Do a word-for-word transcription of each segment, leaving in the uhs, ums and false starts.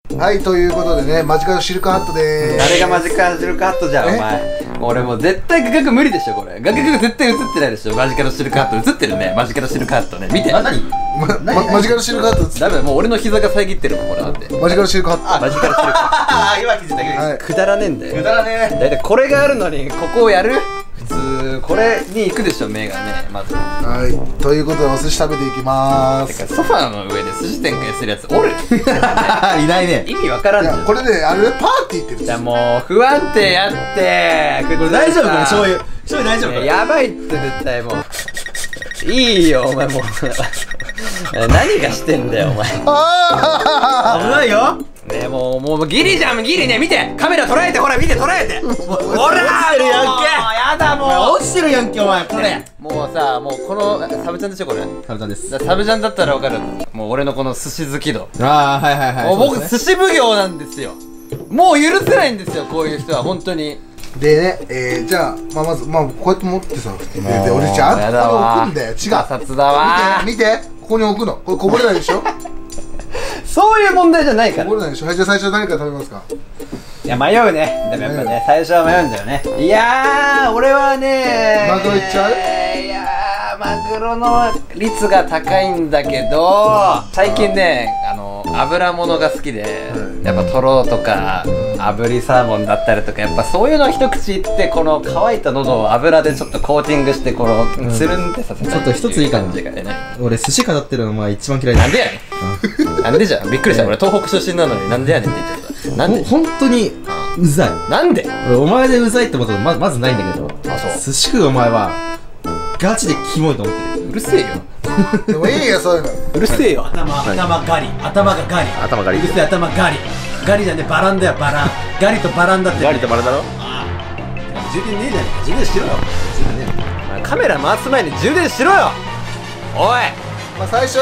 はい、ということでね、マジカルシルクハットでーす。 誰がマジカルシルクハットじゃん、お前。俺もう絶対画角無理でしょ、これ。画角が絶対映ってないでしょ、マジカルシルクハット。映ってるね、マジカルシルクハットね。見て。 あ、何マジカルシルクハット映ってダメ、もう俺の膝が遮ってるもん、これだって。 マジカルシルクハット。 マジカルシルクハット。 ああ、今気づいた、今気づいた。 くだらねえんだよ。 くだらねえ。 だいたいこれがあるのに、ここをやる普通、これに行くでしょ、目がね、まず。 はい、ということでお寿司食べていきまーす。 てか、ソファーの上で寿司展開するやつおるいないね。 意味わからんじゃん。 これね、あれパーティーって言ってる。 じゃあもう、不安定やってこれ大丈夫かな、醤油。醤油大丈夫かな。 やばいって絶対もう。いいよ、お前もう。何がしてんだよ、お前。 あ危ないよ。 ねえ、もう、もう、ギリじゃん、ギリね、見てカメラ捉えて、ほら、見て、捉えてほら落ちてるやんけ。 やだ、もう落ちてるやんけ、お前、これ。 もうさ、もう、この、サブちゃんでしょ、これ。 サブちゃんです。 サブちゃんだったらわかる。もう、俺のこの寿司好き度。 ああ、はいはいはい。 もう僕、寿司奉行なんですよ。もう許せないんですよ、こういう人は、本当に。 でね、えー、じゃあ、まあ、まず、まあ、こうやって持ってさ、で、で、俺ちゃんとここに置くんだよ。違う。 札だわ。 見て、見て、ここに置くの。これこぼれないでしょ。 そういう問題じゃないから。 こぼれないでしょ。はい、じゃあ最初何から食べますか。 いや、迷うね。でもやっぱね、最初は迷うんだよね。いやー、俺はねー、 マグロいっちゃう？ いやー、マグロの率が高いんだけど、最近ね、あの、油物が好きで、やっぱトロとか、炙りサーモンだったりとか、やっぱそういうの一口いって、この乾いた喉を油でちょっとコーティングして、この、つるんってさせたい。 ちょっと一ついいかな。俺、寿司語ってるのお前一番嫌いだ。 なんでやねん。なんでじゃん。びっくりした。俺東北出身なのになんでやねんって言っちゃった。なんで本当にうざい。 なんで俺お前でうざいってことままずないんだけど、 あ、そう。 寿司食うお前はガチでキモいと思ってる。 うるせえよ。 でもいいよ、そういうの。 うるせえよ。 頭、頭ガリ、頭がガリ。 頭ガリうるせえ、頭ガリ。ガリじゃねえ、バランだよ、バラン。ガリとバランだって。 ガリとバラだろ。 ああ。充電ねえじゃねえか、充電しろよ。充電ねお前カメラ回す前に充電しろよ。おい。 まあ、最初。 おい。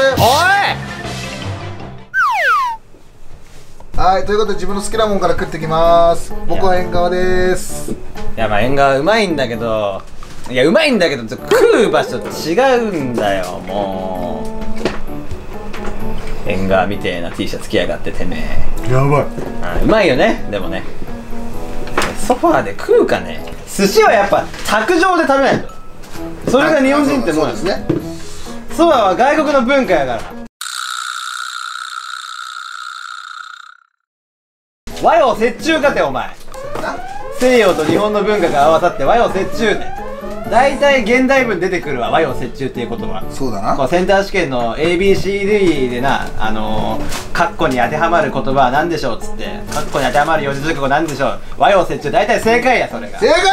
はい、ということで自分の好きなもんから食ってきます。僕は縁側です。 いや、まあ縁側うまいんだけど、いやうまいんだけど食う場所違うんだよ、もう。縁側みてえな T シャツ着やがっててめえ。 やばい。 あ、うまいよね。でもね、ソファーで食うかね。寿司はやっぱ卓上で食べないと。それが日本人ってもうですね。ソファーは外国の文化やから。和洋折衷かてお前。西洋と日本の文化が合わさって和洋折衷で。大体現代文出てくるわ、和洋折衷っていう言葉。 そうだな。 こうセンター試験の エービーシーディー でな、あのー、カッコに当てはまる言葉は何でしょうっつって、カッコに当てはまる四字熟語何でしょう。和洋折衷、大体正解や、それが。 正解。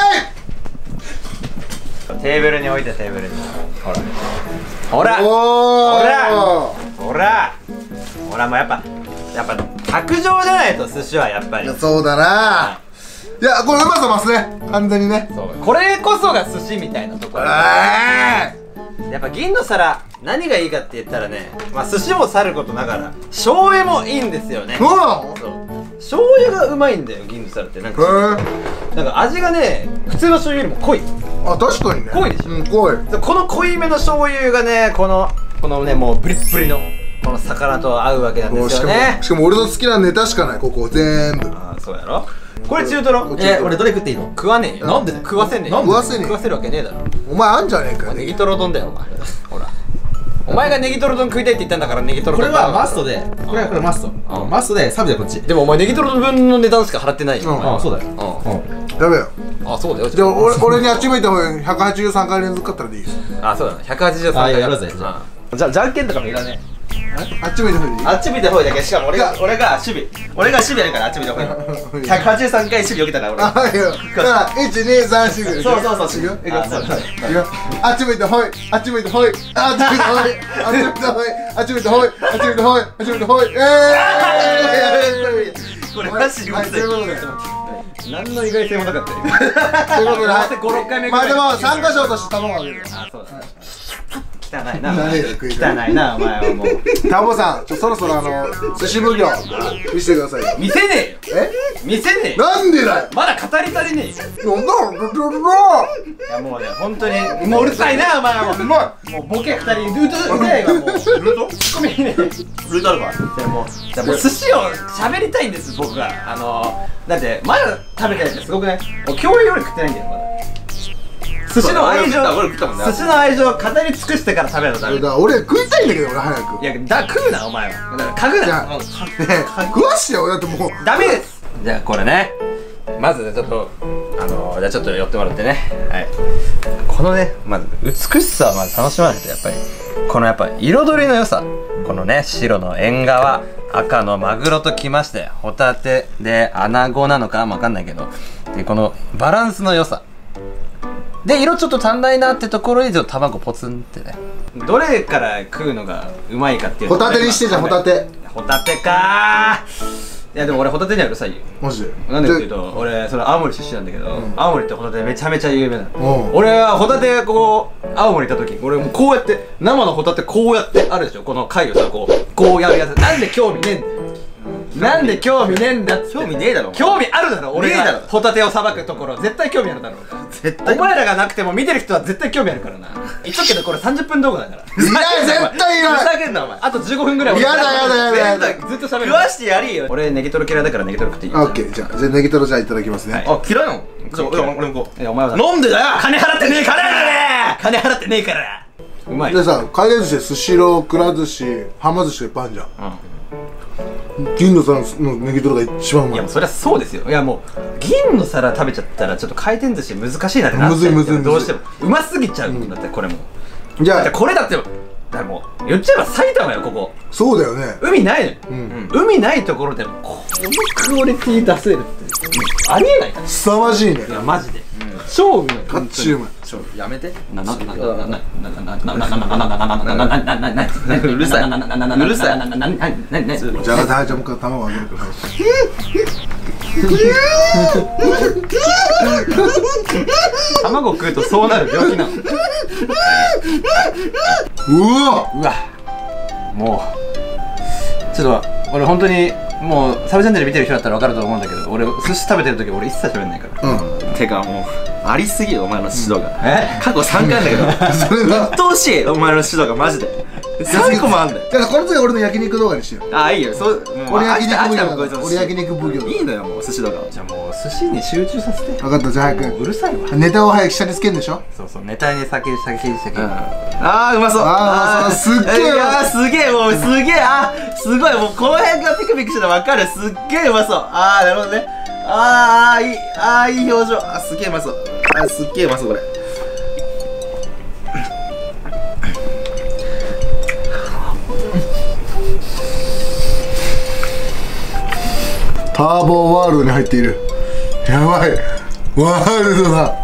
テーブルに置いて、テーブルに。ほらほらおー。 ほらほらほら、もうやっぱやっぱ卓上じゃないと寿司はやっぱり。 そうだな。いや、これうまさますね、完全にね。 そう、これこそが寿司みたいなところ。やっぱ銀の皿何がいいかって言ったらね、まあ寿司もさることながら醤油もいいんですよね。 そうなの？ そう、醤油がうまいんだよ、銀の皿って。なんかへなんか味がね、普通の醤油よりも濃い。 あ、確かにね。 濃いでしょ。 うん、濃い。 この濃いめの醤油がね、このこのね、もうブリッブリのこの魚と合うわけなんですよね。 しかも俺の好きなネタしかない、ここ全部。 ああ、そうやろ。これ中トロ。 え、俺どれ食っていいの？ 食わねえよ。なんで食わせねえよ。 食わせねえ。 食わせるわけねえだろ。 お前あんじゃねえかよ。 ネギトロ丼だよ、お前。ほら、お前がネギトロ丼食いたいって言ったんだから、ネギトロ丼。 これはマストで、これはこれマスト。マストでサブでこっち。 でもお前ネギトロ分の値段しか払ってないよ。 ああ、そうだよ。 ダメよ。 あ、そうだよ。 じゃあ俺俺にあっち向いた方がひゃくはちじゅうさんかい連続勝ったらでいいよ。 あ、そうだな。ひゃくはちじゅうさんかいやろうぜ。じゃあじゃんけんとかもいらねえ。 あっち向いた方がいい。 あっち見てほいだけ。しかも俺が俺が守備俺が守備やるから、あっち見てほい。ひゃくはちじゅうさんかい守備よけたから俺。 あ、いや、だからいちにさんしぐらい。 そうそうそう。 いくよ。いくよ。 あ、そうそう。 あっち向いてほい。あっち向いてほい。あっち向いてほい。あっち向いてほい。あっち向いてほい。あっち向いてほい。あっち向いてほい。ええ。 これマジではい、ということで。 何の意外性もなかったよ。 ということで、 どうせご、ろっかいめぐらい。 まあでも参加賞として卵あげるよ。 あ、そうだね。汚いな。 何で食いたい汚いな、お前はもう。 タモさん、ちょそろそろあの寿司奉行見せてくださいよ。 見せねえよ。 え？ 見せねえよ。 なんでだよ。 まだ語り足りねえよ。 なんだろう、どどどど。 いや、 やもうね本当にもううるさいなお前はもううまもうボケ二人うるさいわもうルートツッコミねルートあるからでもじゃあもう寿司を喋りたいんです僕があのー、だってまだ食べてないってすごくない俺共演より食ってないんだよまだ寿司の愛情俺食ったもんね寿司の愛情を語り尽くしてから食べるの食べるだから俺食いたいんだけど俺早くいやだ食うなお前はだから嗅ぐなじゃあね食わしてよだってもうダメですじゃあこれねまずちょっとあのー、じゃあちょっと寄ってもらってねはいこのねまず美しさをまず楽しまないとやっぱりこのやっぱ彩りの良さこのね白の縁側赤のマグロときましてホタテでアナゴなのかわかんないけどでこのバランスの良さで色ちょっと足んないなってところにちょっと卵ポツンってねどれから食うのがうまいかっていうホタテにしてじゃんホタテホタテかーいやでも俺ホタテにはうるさいよマジでなんでかっていうと俺それ青森出身なんだけど、うん、青森ってホタテめちゃめちゃ有名なの、 うん、 俺はホタテこう青森行った時俺もうこうやって生のホタテこうやってあるでしょこの貝をさこうこうやるやつなんで興味ねえんだよなんで興味ねえんだって興味ねえだろ興味あるだろ俺ねえだろがホタテをさばくところ絶対興味あるだろ絶対お前らがなくても見てる人は絶対興味あるからな言っとくけどこれさんじゅっぷん動画だからいや絶対いらふないざけんなお前あとじゅうごふんぐらいやだやだやだやだずっと喋る食わしてやりよ俺ネギトロ嫌いだからネギトロ食っていいオッケーじゃあじゃあネギトロじゃあいただきますねあ嫌いなのじゃあ俺俺もこういやお前はなんでだよ金払ってねえから金払ってねえからうまいでさ回転寿司でスシローくら寿司はま寿司がいっぱいあるじゃん銀のさんのネギトロが一番うまいいやもうそりゃそうですよいやもう銀の皿食べちゃったらちょっと回転寿司難しいなってなっちゃうむずいむずいむずいどうしてもうますぎちゃうんだってこれもじゃあだってこれだってだからもう言っちゃえば埼玉よここそうだよね海ないのよ、 うん海ないところでもこのクオリティ出せるってありえないから凄まじいねいやマジで超うまいガッチリうまいちょやめてななななななななななななななうるさいうるさいじゃあ大丈夫か卵あげるから卵食うとそうなる病気なのうわうわもうちょっと俺本当にもうサブチャンネル見てる人だったら分かると思うんだけど俺寿司食べてる時俺一切喋んないからうんてかもうありすぎよお前の指導がえ過去さんかいだけどそれが鬱陶しいお前の指導がマジでさんこもあんだよじゃあこの次は俺の焼肉動画にしようああいいよそうもう俺焼肉奉飽きたもんこいつの行だ俺焼肉奉行だいいのよもう寿司動画じゃあもう寿司に集中させて分かったじゃあ早くうるさいわネタを早く下につけんでしょそうそうネタに先先先あーうまそうあーそうすっげえいやーすげえもうすげえあすごいもうこの辺がピクピクしてるの分かるすっげえうまそうあーなるほどねあーあーいいあーいい表情あすっげえうまそうあすっげえうまそうこれターボワールドに入っているやばいワールドだ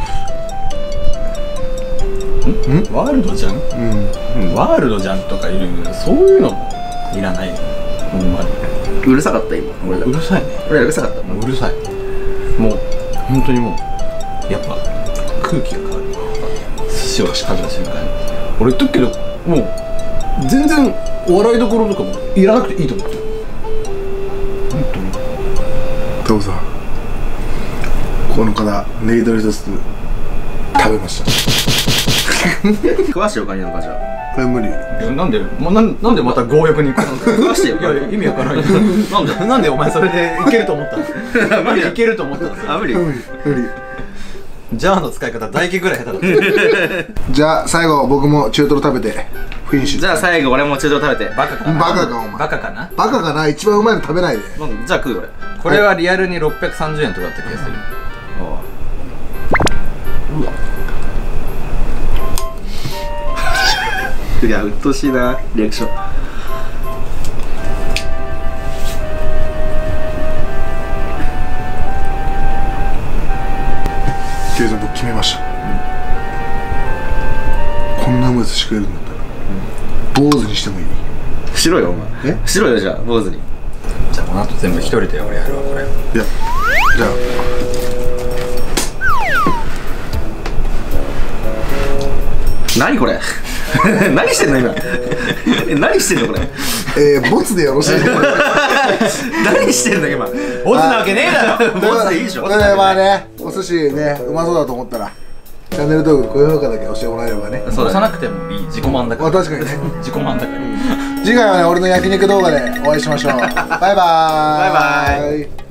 ワールドじゃんうんワールドじゃんとかいうそういうのもいらないよほんまにうるさかった今俺らうるさいね俺らうるさかったもううるさいもう本当にもうやっぱ空気が変わる寿司を食べた瞬間に俺言っとくけどもう全然笑いどころとかもいらなくていいと思ってる本当にトムさんこの方ネギトロ一つ食べました食わしてよカニのかじゃこれ無理いやなんで、ま、なんなんでまた強欲に行くの食わしてよいやいや意味わからないなんでなんでお前それでいけると思ったのなんでいけると思ったのあ無理無理無理ジャーの使い方大気ぐらい下手だったじゃあ最後僕も中トロ食べてフィニッシュじゃあ最後俺も中トロ食べてバカかなバカかお前バカかなバカかな一番うまいの食べないでなんじゃあ食う俺これはリアルにろっぴゃくさんじゅうえんとかだった気がするいやうっとうしいなリアクションケイさん僕決めました、こんなうまい寿司食えるんだったら、坊主にしてもいいしろよお前えしろよじゃあ坊主にじゃあこの後全部一人で俺やるわこれいやじゃあ何これ何してんの今え何してんのこれえー、ボツでよろしいですか何してんの今ボツなわけねえだろボツでいいでしょこれまあねお寿司ねうまそうだと思ったらチャンネル登録高評価だけ押してもらえればね。 押さなくてもいい、自己満だから。 まあ確かにね。 自己満だから。 次回はね俺の焼肉動画でお会いしましょう。バイバーイ。 バイバーイ。